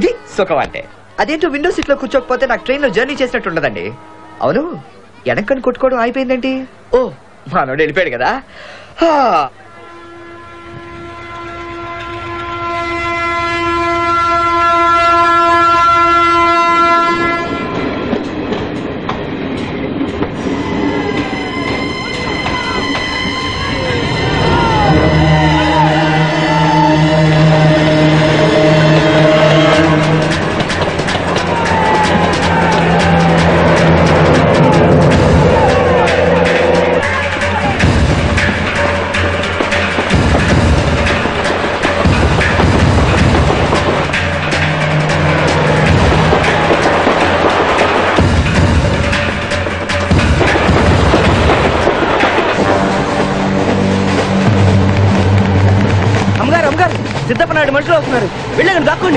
ఇది సుఖం అంటే. అదేంటో విండో సీట్ లో కూర్చోకపోతే నాకు ట్రైన్ లో జర్నీ చేసినట్టు ఉండదండి. అవును, వెనక్కని కొట్టుకోవడం అయిపోయిందేంటి? ఓ, మనోడు వెళ్ళిపోయాడు కదా. సిద్ధపన్నాడు, మనుషులు అవుతున్నారు. వెళ్ళండి, దాక్కోండి.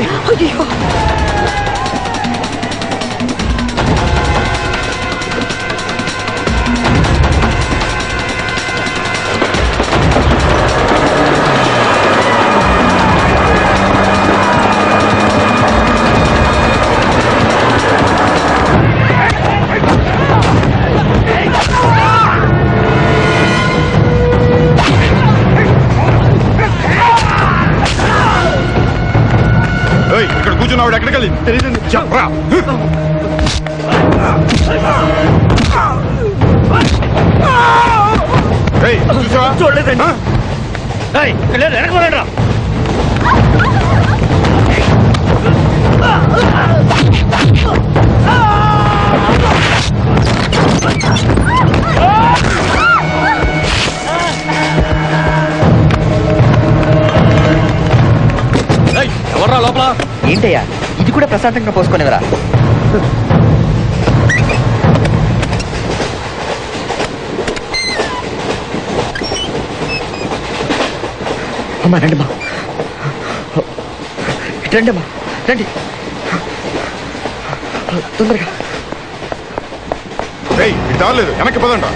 ఇక్కడ కూర్చున్నాడు, ఎక్కడికి వెళ్ళి తెలియదు చెప్పరా. చూడలేదండి. వెనకపోలేరా? ఎవర్రా లోపల? ఏంటయ్యా, ఇది కూడా ప్రశాంతంగా పోసుకునేవరా? అమ్మా రండి, మా రండి అమ్మా, రండి తొందరగా. లేదు, వెనక్కి పదండి.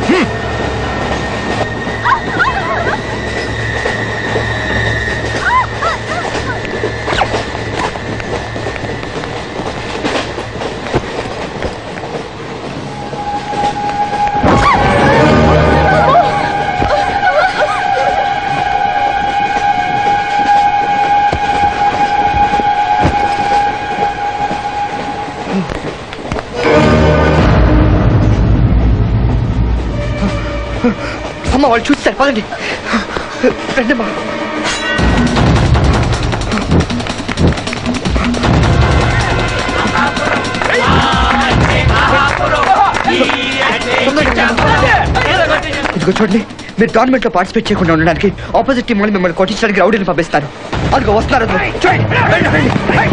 అమ్మ వాళ్ళు చూస్తారు, పదండి రండి అమ్మా. ఇదిగో చూడండి, మీరు టోర్నమెంట్ లో పార్టిసిపేట్ చేయకుండా ఉండడానికి ఆపోజిట్ టీం వాళ్ళు మిమ్మల్ని కొట్టించడానికి రౌడీని పంపిస్తారు. అదిగో వస్తున్నారు, చూడండి.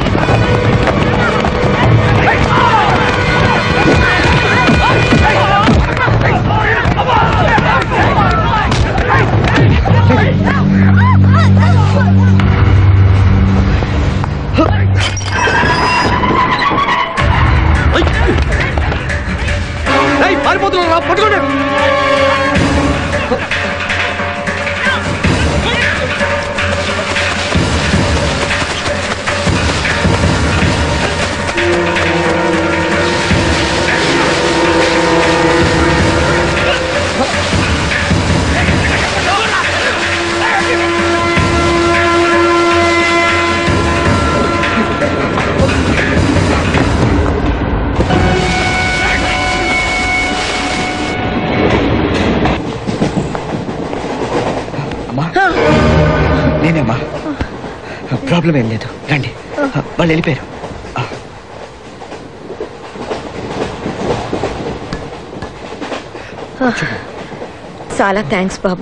పారిపోతున్నా, పట్టుకోండి. నేనేమ్మా, ప్రాబ్లం ఏం లేదు, రండి. వాళ్ళు వెళ్ళిపోయారు. చాలా థ్యాంక్స్ బాబు.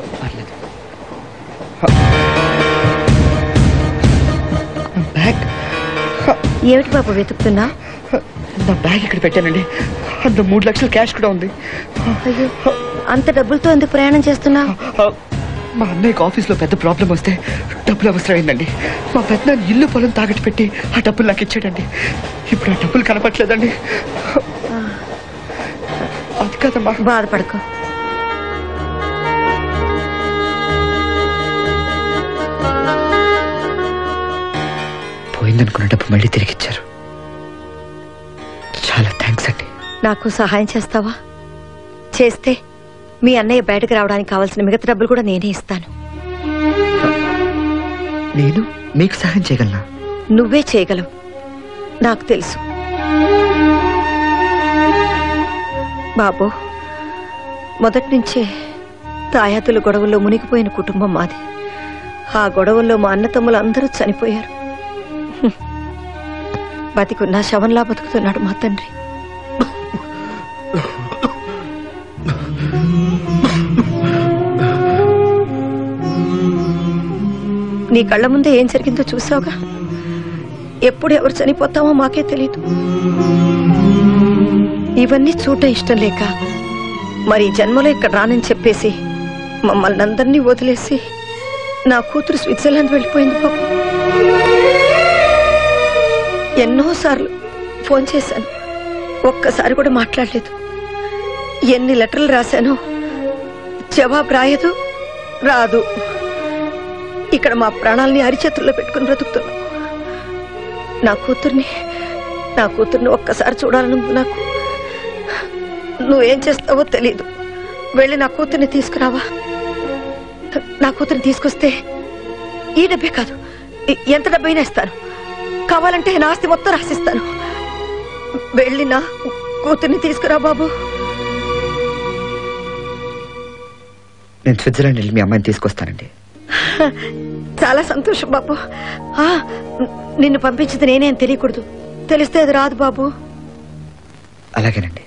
బ్యాగ్ ఏమిటి బాబు వెతుకుతున్నా? నా బ్యాగ్ ఇక్కడ పెట్టానండి, అందులో 3 లక్షల క్యాష్ కూడా ఉంది. అయ్యో, అంత డబ్బులతో ఎందుకు ప్రయాణం చేస్తున్నా? మా అన్నయ్యకి ఆఫీస్లో పెద్ద ప్రాబ్లం వస్తే డబ్బులు అవసరమైందండి. మా పెద్ద ఇల్లు పొలం తాకట్టు పెట్టి ఆ డబ్బులు నాకు ఇచ్చాడండి. ఇప్పుడు ఆ డబ్బులు కనపట్లేదండి. అది కదమ్మా. బాధపడకు. పోయిందనుకున్న డబ్బు మళ్ళీ తిరిగిచ్చారు. చాలా థ్యాంక్స్ అండి. నాకు సహాయం చేస్తావా? చేస్తే మీ అన్నయ్య బయటకు రావడానికి కావాల్సిన మిగతా డబ్బులు కూడా నేనే ఇస్తాను. నేను మీకు సహాయం చేయగలనా? నువ్వే చేయగలవు, నాకు తెలుసు. బాబు, మొదటి నుంచే తాయాతుల గొడవల్లో మునిగిపోయిన కుటుంబం మాది. ఆ గొడవల్లో మా అన్నతమ్ములు అందరూ చనిపోయారు. బతికున్నా శవంలా బతుకుతున్నాడు మా తండ్రి. నీ కళ్ళ ముందే ఏం జరిగిందో చూసావుగా. ఎప్పుడు ఎవరు చనిపోతామో మాకే తెలీదు. ఇవన్నీ చూడటం ఇష్టం లేక మరి జన్మలో ఇక్కడ రానని చెప్పేసి మమ్మల్ని అందరినీ వదిలేసి నా కూతురు స్విట్జర్లాండ్ వెళ్ళిపోయింది బాబు. ఎన్నోసార్లు ఫోన్ చేశాను, ఒక్కసారి కూడా మాట్లాడలేదు. ఎన్ని లెటర్లు రాశానో జవాబు రాదు. ఇక్కడ మా ప్రాణాలని అరిచేతుల్లో పెట్టుకుని బ్రతుకుతున్నాం. నా కూతుర్ని ఒక్కసారి చూడాలనుంది నాకు. నువ్వేం చేస్తావో తెలీదు. వెళ్ళి నా కూతుర్ని తీసుకురావా? నా కూతుర్ని తీసుకొస్తే ఈ డబ్బే కాదు, ఎంత డబ్బైనా ఇస్తాను. కావాలంటే నా ఆస్తి మొత్తం రాసిస్తాను. వెళ్ళి నా కూతుర్ని తీసుకురా బాబు. నేను స్విట్జర్లాండ్ వెళ్ళి మీ అమ్మాయిని తీసుకొస్తానండి. చాలా సంతోషం బాబు. నిన్ను పంపించింది నేనే అని తెలియకూడదు. తెలిస్తే అది రాదు బాబు. అలాగేనండి.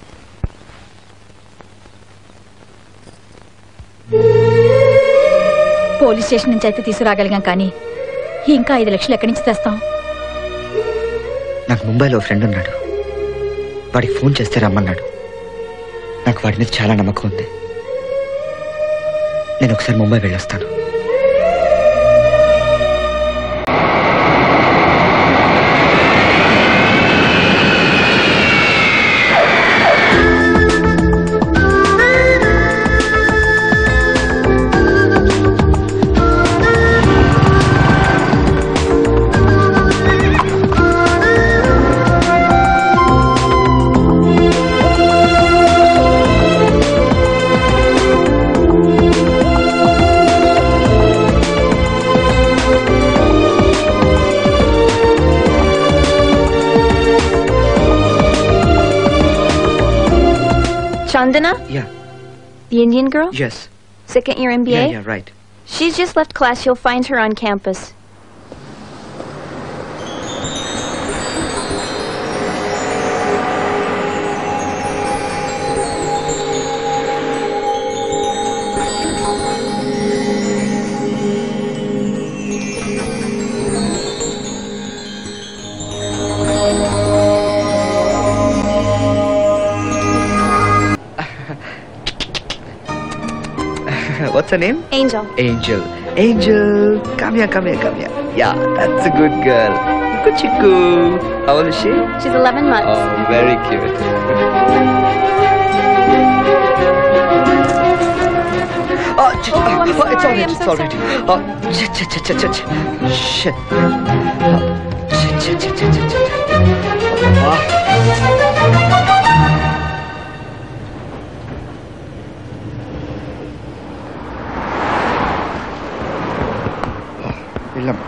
పోలీస్ స్టేషన్ నుంచి అయితే తీసుకురాగలిగాం, కానీ ఇంకా 5 లక్షలు ఎక్కడి నుంచి తెస్తాం? నాకు ముంబైలో ఫ్రెండ్ ఉన్నాడు. వాడికి ఫోన్ చేస్తే రమ్మన్నాడు. నాకు వాడి మీద చాలా నమ్మకం ఉంది. నేను ఒకసారి ముంబై వెళ్ళొస్తాను. Chandana? Yeah. The Indian girl? Yes. Second year MBA? Yeah, right. She's just left class. You'll find her on campus. What's her name? Angel. Angel. Angel, come here. Yeah, that's a good girl. Good chiku. How old is she? She's 11 months. Oh, very cute. It's sorry, I'm already. so Shit. వెళ్ళమ్మా.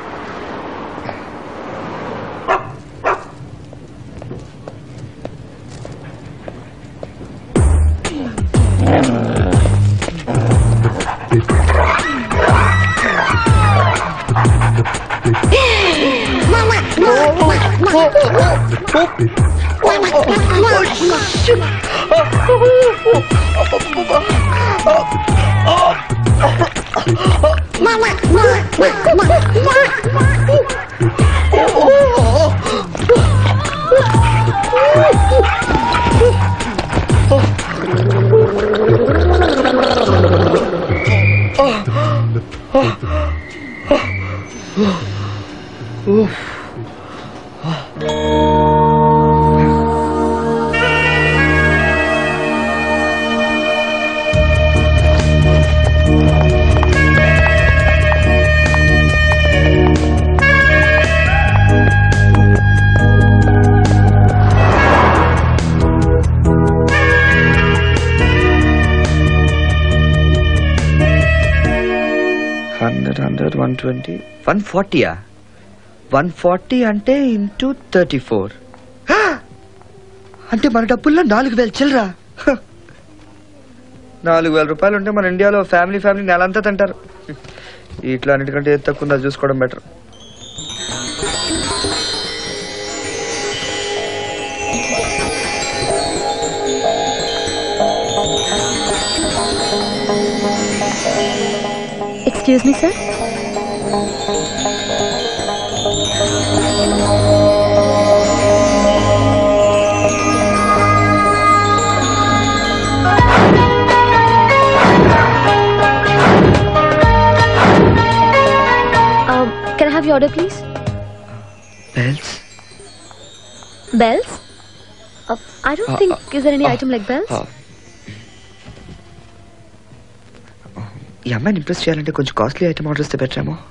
100, 120, 140. 140 అంటే into 34. అంటే మన డబ్బుల్లో 4,000 చిల్లరా. 4,000 రూపాయలు ఉంటే మన ఇండియాలో family నెలంతా తింటారు. ఇట్లా అన్నిటికంటే ఏది తక్కువ ఉందో చూసుకోవడం better. Excuse me sir. Can I have your order, please? Bells? Bells? I don't think. Is there any item like bells? ఈ అమ్మాయిని ఇంప్రెస్ చేయాలంటే కొంచెం కాస్ట్లీ ఐటమ్ ఆర్డర్ ఇస్తే బెటర్ ఏమో.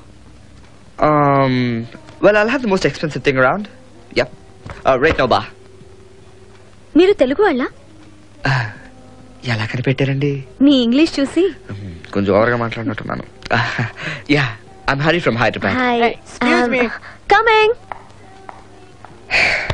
Well I'll have the most expensive thing around. Yup, right now బా. మీరు తెలుగు వాళ్ళ? ఎలా కనిపెట్టారండి? మీ ఇంగ్లీష్ చూసి. కొంచెం ఓవర్గా మాట్లాడినట్టున్నాను. Yeah, I'm Hari from Hyderabad. Hi. Excuse me. Coming.